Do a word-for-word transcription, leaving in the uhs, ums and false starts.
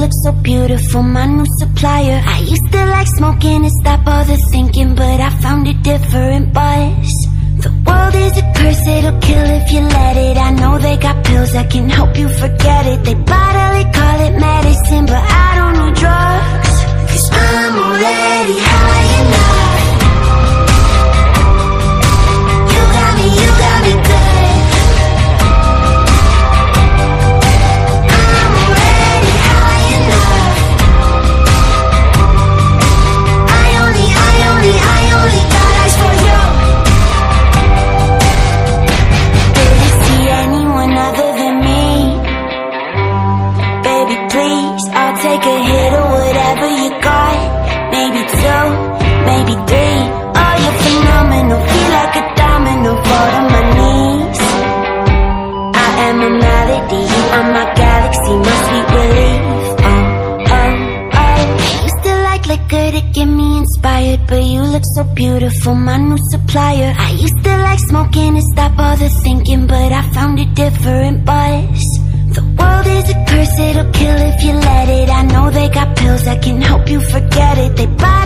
look so beautiful, my new supplier. I used to like smoking to stop all the thinking, but I found a different buzz. The world is a curse, it'll kill if you let it. I know they got pills that can help you forget it. They bodily call it medicine, but I don't need drugs, 'cause I'm already high enough. You got me, you got me good. I'm already high enough. I only, I only, I only got eyes for you. Other than me, baby, please, I'll take a hit of whatever you got. Maybe two, maybe three. Oh, you're phenomenal, feel like a domino, fall to my knees. I am a melody, you are my galaxy, my sweet relief. Oh, oh, oh. You still like liquor to get me inspired, but you look so beautiful, my new supplier. I used to like smoking to stop all the thinking, but I found a different buzz. The world is a curse, it'll kill if you let it. I know they got pills that can help you forget it. They buy